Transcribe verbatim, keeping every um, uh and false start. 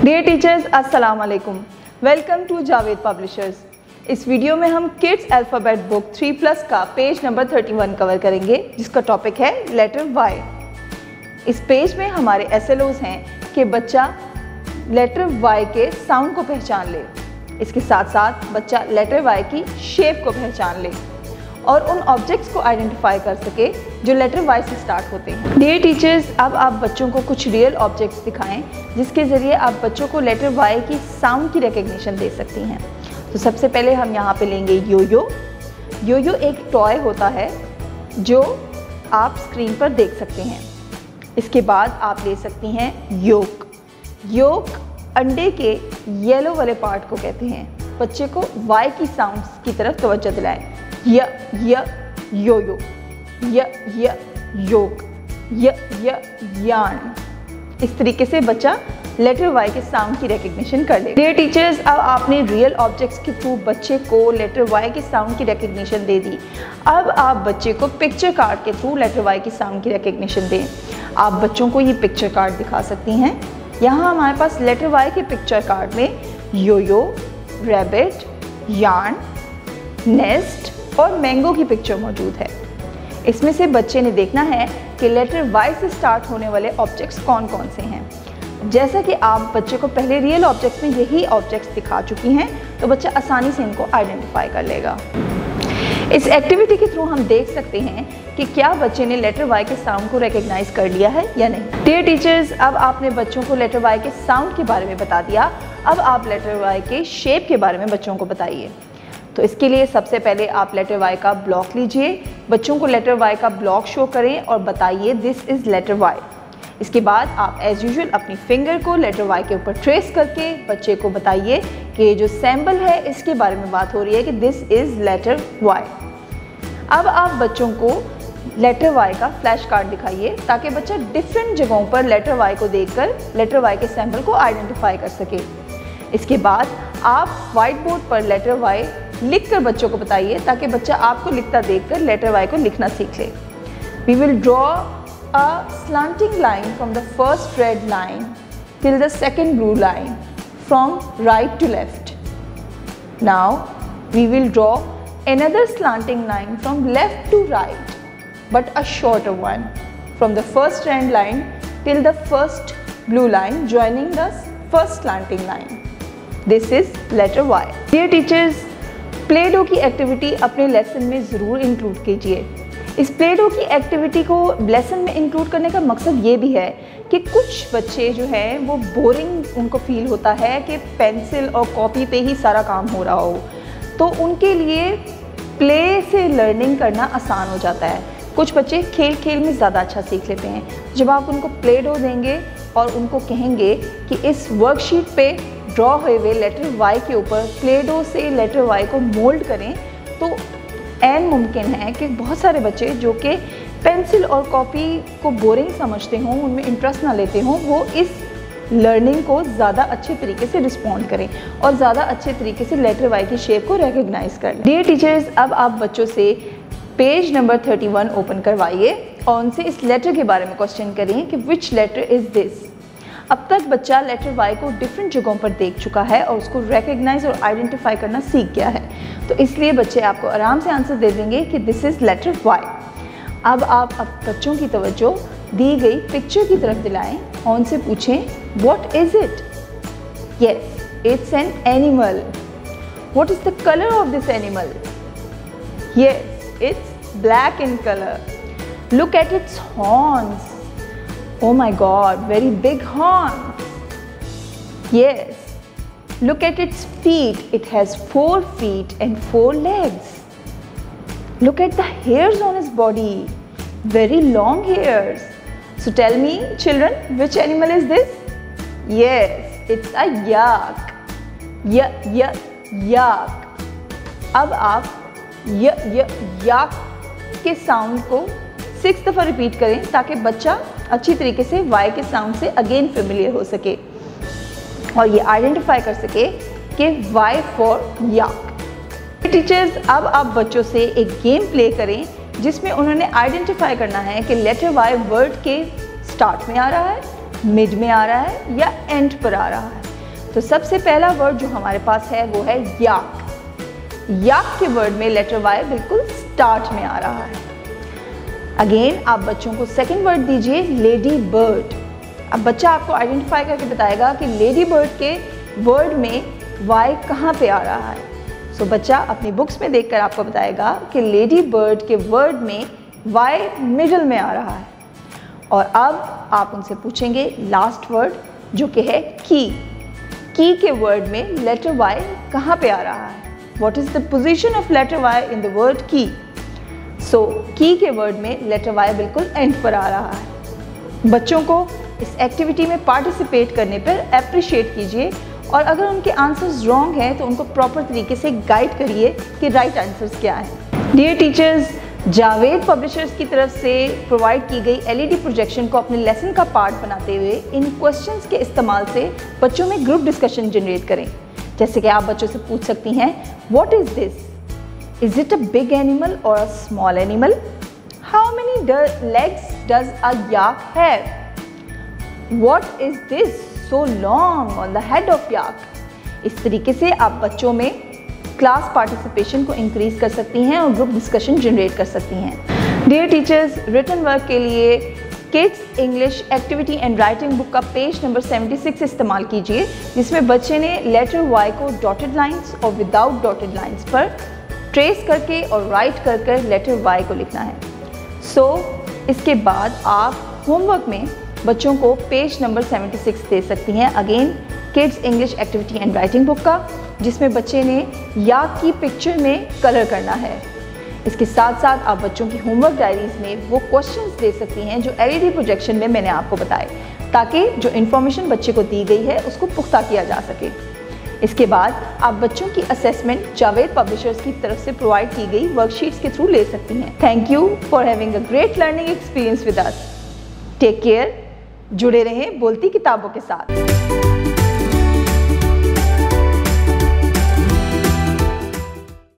Dear teachers, अस्सलाम वालेकुम। Welcome to Javed publishers. इस वीडियो में हम kids alphabet book three plus का page number thirty one cover करेंगे, जिसका टॉपिक है लेटर वाई। इस पेज में हमारे एसएलओज हैं कि बच्चा लेटर वाई के साउंड को पहचान ले, इसके साथ साथ बच्चा लेटर वाई की शेप को पहचान ले और उन ऑब्जेक्ट्स को आइडेंटिफाई कर सके जो लेटर वाई से स्टार्ट होते हैं। डियर टीचर्स, अब आप बच्चों को कुछ रियल ऑब्जेक्ट्स दिखाएं जिसके ज़रिए आप बच्चों को लेटर वाई की साउंड की रिकग्निशन दे सकती हैं। तो सबसे पहले हम यहाँ पे लेंगे यो-यो। यो-यो एक टॉय होता है जो आप स्क्रीन पर देख सकते हैं। इसके बाद आप ले सकती हैं योक। योक अंडे के येलो वाले पार्ट को कहते हैं। बच्चे को वाई की साउंड्स की तरफ तवज्जो दिलाएं। य य यो-यो, य य योक, य य यान। इस तरीके से बच्चा लेटर वाई के साउंड की रिकग्निशन कर ले। डियर टीचर्स, अब आपने रियल ऑब्जेक्ट्स के थ्रू बच्चे को लेटर वाई के साउंड की रिकग्निशन दे दी। अब आप बच्चे को पिक्चर कार्ड के थ्रू लेटर वाई की साउंड की रिकग्निशन दें। आप बच्चों को ये पिक्चर कार्ड दिखा सकती हैं। यहाँ हमारे पास लेटर वाई के पिक्चर कार्ड में यो-यो, रैबिट, यार्न, नेस्ट और मैंगो की पिक्चर मौजूद है। इसमें से बच्चे ने देखना है कि लेटर वाई से स्टार्ट होने वाले ऑब्जेक्ट्स कौन कौन से हैं। जैसा कि आप बच्चे को पहले रियल ऑब्जेक्ट्स में यही ऑब्जेक्ट्स दिखा चुकी हैं, तो बच्चा आसानी से इनको आइडेंटिफाई कर लेगा। इस एक्टिविटी के थ्रू हम देख सकते हैं कि क्या बच्चे ने लेटर वाई के साउंड को रिकग्नाइज कर लिया है या नहीं। डियर टीचर्स, अब आपने बच्चों को लेटर वाई के साउंड के बारे में बता दिया। अब आप लेटर वाई के शेप के बारे में बच्चों को बताइए। तो इसके लिए सबसे पहले आप लेटर वाई का ब्लॉक लीजिए। बच्चों को लेटर वाई का ब्लॉक शो करें और बताइए दिस इज़ लेटर वाई। इसके बाद आप एज़ यूजुअल अपनी फिंगर को लेटर वाई के ऊपर ट्रेस करके बच्चे को बताइए कि ये जो सैम्बल है इसके बारे में बात हो रही है कि दिस इज़ लेटर वाई। अब आप बच्चों को लेटर वाई का फ्लैश कार्ड दिखाइए ताकि बच्चा डिफरेंट जगहों पर लेटर वाई को देखकर लेटर वाई के सैम्बल को आइडेंटिफाई कर सके। इसके बाद आप वाइट बोर्ड पर लेटर वाई लिखकर बच्चों को बताइए ताकि बच्चा आपको लिखता देखकर लेटर वाई को लिखना सीख ले। We will draw a slanting line from the first red line till the second blue line from right to left. Now we will draw another slanting line from left to right, but a shorter one from the first red line till the first blue line joining the first slanting line. This is letter Y. Dear teachers, play dough की activity अपने lesson में ज़रूर include कीजिए। इस play dough की activity को lesson में include करने का मकसद ये भी है कि कुछ बच्चे जो हैं वो बोरिंग उनको फील होता है कि पेंसिल और कॉपी पे ही सारा काम हो रहा हो, तो उनके लिए प्ले से लर्निंग करना आसान हो जाता है। कुछ बच्चे खेल खेल में ज़्यादा अच्छा सीख लेते हैं। जब आप उनको प्ले डो देंगे और उनको कहेंगे कि इस वर्कशीट पे ड्रॉ हुए हुए लेटर वाई के ऊपर प्ले डो से लेटर वाई को मोल्ड करें, तो ऐन मुमकिन है कि बहुत सारे बच्चे जो कि पेंसिल और कॉपी को बोरिंग समझते हों, उनमें इंटरेस्ट ना लेते हों, वो इस लर्निंग को ज़्यादा अच्छे तरीके से रिस्पॉन्ड करें और ज़्यादा अच्छे तरीके से लेटर वाई की शेप को रिकग्नाइज करें। डियर टीचर्स, अब आप बच्चों से page number thirty one open करवाइए और उनसे इस लेटर के बारे में क्वेश्चन करें कि विच लेटर इज़ दिस। अब तक बच्चा लेटर वाई को डिफरेंट जगहों पर देख चुका है और उसको रिकग्नाइज और आइडेंटिफाई करना सीख गया है, तो इसलिए बच्चे आपको आराम से आंसर दे देंगे कि दिस इज़ लेटर वाई। अब आप अब बच्चों की तवज्जो दी गई पिक्चर की तरफ दिलाएं और उनसे पूछें what is it. Yes, it's an animal. What is the colour of this animal. Yes, it's black in colour. Look at its horns. Oh my God, very big horns. Yes. Look at its feet. It has four feet and four legs. Look at the hairs on its body. Very long hairs. So tell me, children, which animal is this? Yes, it's a yak. Y, y, yak. अब आप य, य, याक के sound को six दफ़ा repeat करें ताकि बच्चा अच्छी तरीके से वाई के साउंड से अगेन फेमिलियर हो सके और ये आइडेंटिफाई कर सके कि वाई फॉर याक। टीचर्स, अब आप बच्चों से एक गेम प्ले करें जिसमें उन्होंने आइडेंटिफाई करना है कि लेटर वाई वर्ड के स्टार्ट में आ रहा है, मिड में आ रहा है या एंड पर आ रहा है। तो सबसे पहला वर्ड जो हमारे पास है वो है याक। याक के वर्ड में लेटर वाई बिल्कुल स्टार्ट में आ रहा है। अगेन आप बच्चों को सेकंड वर्ड दीजिए लेडी बर्ड। अब बच्चा आपको आइडेंटिफाई करके बताएगा कि लेडी बर्ड के वर्ड में वाई कहाँ पे आ रहा है। सो so, बच्चा अपनी बुक्स में देखकर आपको बताएगा कि लेडी बर्ड के वर्ड में वाई मिडल में आ रहा है। और अब आप उनसे पूछेंगे लास्ट वर्ड जो कि है की। की के वर्ड में लेटर वाई कहाँ पे आ रहा है? What is the position of letter Y in the word की? सो की के वर्ड में लेटर वाई बिल्कुल एंड पर आ रहा है। बच्चों को इस एक्टिविटी में पार्टिसिपेट करने पर अप्रिशिएट कीजिए और अगर उनके आंसर्स रॉन्ग हैं तो उनको प्रॉपर तरीके से गाइड करिए कि राइट आंसर्स क्या हैं। डियर टीचर्स, जावेद पब्लिशर्स की तरफ से प्रोवाइड की गई एलईडी प्रोजेक्शन को अपने लेसन का पार्ट बनाते हुए इन क्वेश्चंस के इस्तेमाल से बच्चों में ग्रुप डिस्कशन जनरेट करें। जैसे कि आप बच्चों से पूछ सकती हैं, what is this? Is it a big animal और a small animal? How many legs does a yak have? What is this so long on the head of yak? इस तरीके से आप बच्चों में क्लास पार्टिसिपेशन को इंक्रीज कर सकती हैं और ग्रुप डिस्कशन जनरेट कर सकती हैं। डियर टीचर्स, रिटन वर्क के लिए kids English activity and writing book का पेज नंबर छिहत्तर इस्तेमाल कीजिए, जिसमें बच्चे ने लेटर वाई को डॉटेड लाइंस और विदाउट डॉटेड लाइंस पर ट्रेस करके और राइट कर कर लेटर वाई को लिखना है। सो so, इसके बाद आप होमवर्क में बच्चों को पेज नंबर छिहत्तर दे सकती हैं, again kids English activity and writing book का, जिसमें बच्चे ने याक की पिक्चर में कलर करना है। इसके साथ साथ आप बच्चों की होमवर्क डायरीज में वो क्वेश्चंस दे सकती हैं जो एलईडी प्रोजेक्शन में मैंने आपको बताए, ताकि जो इन्फॉर्मेशन बच्चे को दी गई है उसको पुख्ता किया जा सके। इसके बाद आप बच्चों की असेसमेंट जावेद पब्लिशर्स की तरफ से प्रोवाइड की गई वर्कशीट्स के थ्रू ले सकती हैं। Thank you for having a great learning experience with us. Take care. जुड़े रहें बोलती किताबों के साथ।